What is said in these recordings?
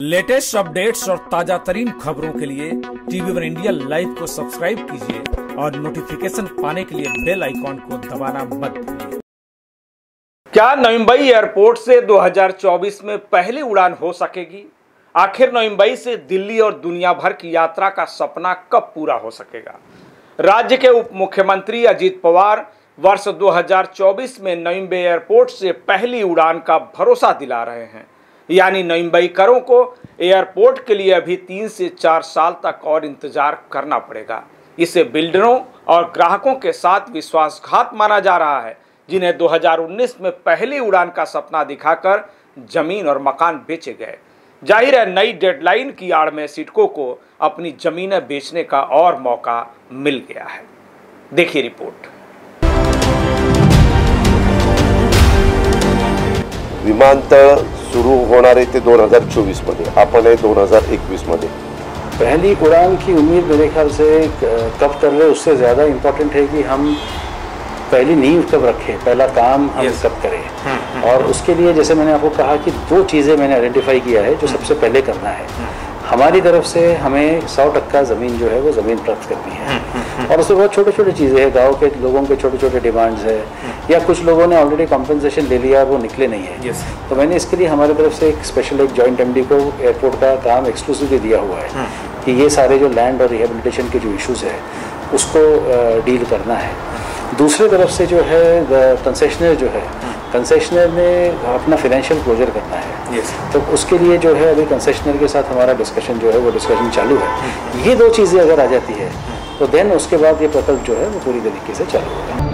Latest updates और ताजा तरीन खबरों के लिए टीवी1 इंडिया लाइव को सब्सक्राइब कीजिए और नोटिफिकेशन पाने के लिए बेल आइकॉन को दबाना मत भूलिए। क्या नवी मुंबई एयरपोर्ट से 2024 में पहली उड़ान हो सकेगी? आखिर नवी मुंबई से दिल्ली और दुनिया भर की यात्रा का सपना कब पूरा हो सकेगा? राज्य के उप मुख्यमंत्री अजीत पवार वर्ष 2024 में नवी मुंबई एयरपोर्ट से पहली उड़ान का भरोसा दिला रहे हैं। यानी नवी मुंबईकरों को एयरपोर्ट के लिए अभी 3 से 4 साल तक और इंतजार करना पड़ेगा। इसे बिल्डरों और ग्राहकों के साथ विश्वासघात माना जा रहा है, जिन्हें 2019 में पहली उड़ान का सपना दिखाकर जमीन और मकान बेचे गए। जाहिर है, नई डेडलाइन की आड़ में सिडको को अपनी जमीनें बेचने का और मौका मिल गया है। देखिए रिपोर्ट। विमानतळ सुरू होणार आहे ते 2024 मध्ये, आपण आहे 2021 मध्ये। पहली उड़ान की उम्मीद मेरे ख्याल से कब कर रहे, उससे ज़्यादा इम्पोर्टेंट है कि हम पहली नींव कब रखें, पहला काम हम कब करें। और उसके लिए जैसे मैंने आपको कहा कि 2 चीज़ें मैंने आइडेंटिफाई किया है जो सबसे पहले करना है। हमारी तरफ से हमें 100% ज़मीन जो है वो ज़मीन प्राप्त करनी है। और उससे बहुत छोटे छोटे चीज़ें हैं, गाँव के लोगों के छोटे छोटे डिमांड्स है, या कुछ लोगों ने ऑलरेडी कॉम्पनसेशन ले लिया, वो निकले नहीं है। तो मैंने इसके लिए हमारी तरफ से एक स्पेशल एक जॉइंट एमडी को एयरपोर्ट का काम एक्सक्लूसिवली दिया हुआ है कि ये सारे जो लैंड और रिहेबिलिटेशन के जो इश्यूज़ है उसको डील करना है। दूसरी तरफ से जो है कंसेशनर जो है, कंसेशनर ने अपना फाइनेंशियल क्लोजर करना है। तो उसके लिए जो है अभी कंसेशनर के साथ हमारा डिस्कशन जो है वो डिस्कशन चालू है। ये 2 चीज़ें अगर आ जाती है तो देन उसके बाद ये प्रकल्प जो है वो पूरी तरीके से चालू होगा।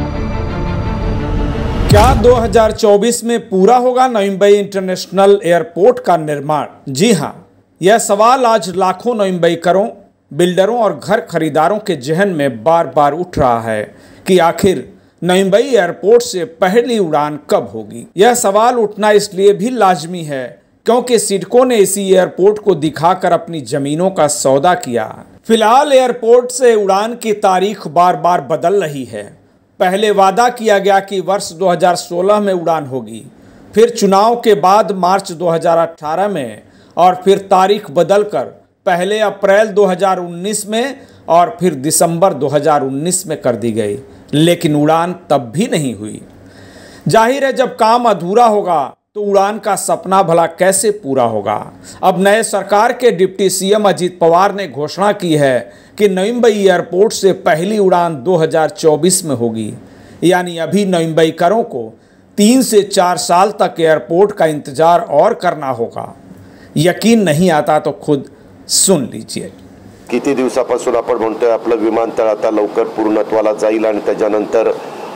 क्या 2024 में पूरा होगा नवी मुंबई इंटरनेशनल एयरपोर्ट का निर्माण? जी हाँ, यह सवाल आज लाखों नवी मुंबईकरों, बिल्डरों और घर खरीदारों के जहन में बार बार उठ रहा है कि आखिर नवी मुंबई एयरपोर्ट से पहली उड़ान कब होगी। यह सवाल उठना इसलिए भी लाजमी है क्योंकि सिडको ने इसी एयरपोर्ट को दिखाकर अपनी जमीनों का सौदा किया। फिलहाल एयरपोर्ट से उड़ान की तारीख बार बार बदल रही है। पहले वादा किया गया कि वर्ष 2016 में उड़ान होगी, फिर चुनाव के बाद मार्च 2018 में, और फिर तारीख बदलकर पहले अप्रैल 2019 में और फिर दिसंबर 2019 में कर दी गई, लेकिन उड़ान तब भी नहीं हुई। जाहिर है, जब काम अधूरा होगा तो उड़ान का सपना भला कैसे पूरा होगा। अब नए सरकार के डिप्टी सीएम अजीत पवार ने घोषणा की है कि नवी मुंबई एयरपोर्ट से पहली उड़ान 2024 में होगी। यानी अभी नवी मुंबईकरों को 3 से 4 साल तक एयरपोर्ट का इंतजार और करना होगा। यकीन नहीं आता तो खुद सुन लीजिए। किती दिवसापासून आपण म्हणतोय आपलं विमानतळ आता लवकर पूर्णत्वाला जाईल आणि त्याच्यानंतर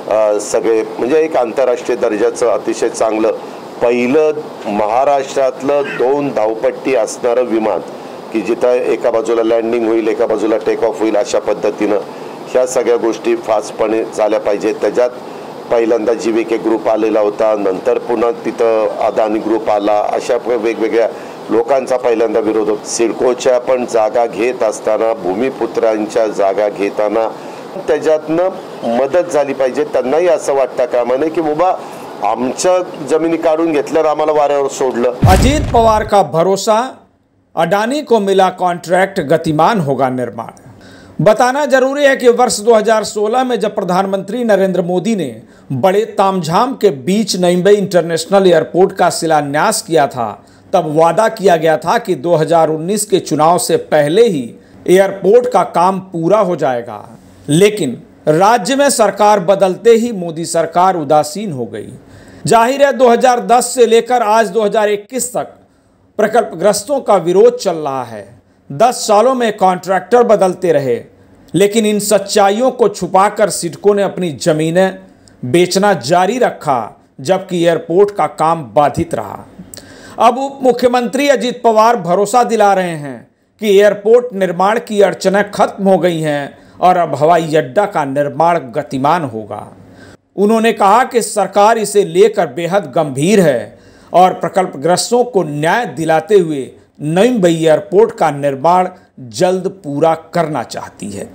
सगळे म्हणजे एक आंतरराष्ट्रीय दर्जाचं अतिशय चांगलं पहिलं महाराष्ट्रातलं 2 धावपट्टी असणारं विमान की जिथं एका बाजूला लँडिंग होईल, एका बाजूला टेक ऑफ होईल, अशा पद्धतीनं ह्या सगळ्या गोष्टी फास्टपणे झाल्या पाहिजेत। त्याच्यात पहिल्यांदा जीवीके ग्रुप आलेला होता, नंतर पुन्हा तिथं अदानी ग्रुप आला, अशा वेगवेगळ्या लोकांचा पहिल्यांदा विरोध होता। सिडकोच्या पण जागा घेत असताना, भूमिपुत्रांच्या जागा घेताना त्याच्यातनं मदत झाली पाहिजे। त्यांनाही असं वाटतं कामा नये की बाबा आमच्या जमिनी काढून घेतल्यावर आम्हाला वाऱ्यावर सोडलं। अजीत पवार का भरोसा, अडानी को मिला कॉन्ट्रैक्ट, गतिमान होगा निर्माण। बताना जरूरी है कि वर्ष 2016 में जब प्रधानमंत्री नरेंद्र मोदी ने बड़े तामझाम के बीच नवी मुंबई इंटरनेशनल एयरपोर्ट का शिलान्यास किया था, तब वादा किया गया था कि 2019 के चुनाव से पहले ही एयरपोर्ट का काम पूरा हो जाएगा। लेकिन राज्य में सरकार बदलते ही मोदी सरकार उदासीन हो गई। जाहिर है, 2010 से लेकर आज 2021 तक प्रकल्पग्रस्तों का विरोध चल रहा है। 10 सालों में कॉन्ट्रैक्टर बदलते रहे, लेकिन इन सच्चाइयों को छुपाकर सिडको ने अपनी जमीनें बेचना जारी रखा, जबकि एयरपोर्ट का काम बाधित रहा। अब उप मुख्यमंत्री अजीत पवार भरोसा दिला रहे हैं कि एयरपोर्ट निर्माण की अड़चनें खत्म हो गई हैं और अब हवाई अड्डा का निर्माण गतिमान होगा। उन्होंने कहा कि सरकार इसे लेकर बेहद गंभीर है और प्रकल्पग्रस्तों को न्याय दिलाते हुए नवी मुंबई एयरपोर्ट का निर्माण जल्द पूरा करना चाहती है।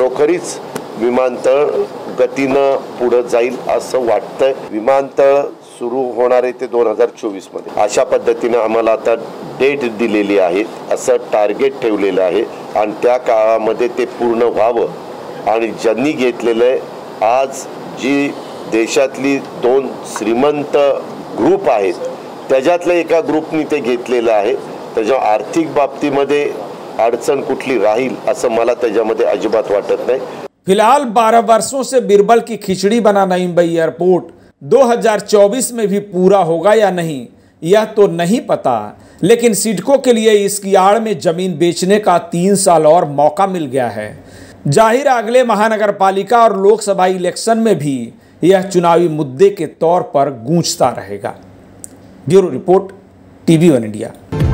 खरोखरीच विमानतळ गतीनं पुढे जाईल असं वाटतंय। विमानतळ सुरू होणार आहे ते 2024 मध्ये. अशा पद्धतीने आम्हाला आता डेट दिलेली आहे, असं टार्गेट ठेवलेलं आहे आणि त्या काळामध्ये ते पूर्ण व्हावं. आणि ज्यांनी घेतलेलं आहे, आज जी देशातली 2 श्रीमंत ग्रुप आहेत त्याच्यातल्या एका ग्रुपनी ते घेतलेलं आहे. त्याच्या आर्थिक बाबतीमध्ये अडचण कुठली राहील असं मला त्याच्यामध्ये अजिबात वाटत नाही. फिलहाल 12 वर्षों से बीरबल की खिचड़ी बना नई मुंबई एयरपोर्ट 2024 में भी पूरा होगा या नहीं यह तो नहीं पता, लेकिन सिडको के लिए इसकी आड़ में जमीन बेचने का 3 साल और मौका मिल गया है. जाहिर अगले महानगर पालिका और लोकसभा इलेक्शन में भी यह चुनावी मुद्दे के तौर पर गूंजता रहेगा. Bureau report, TV1 India.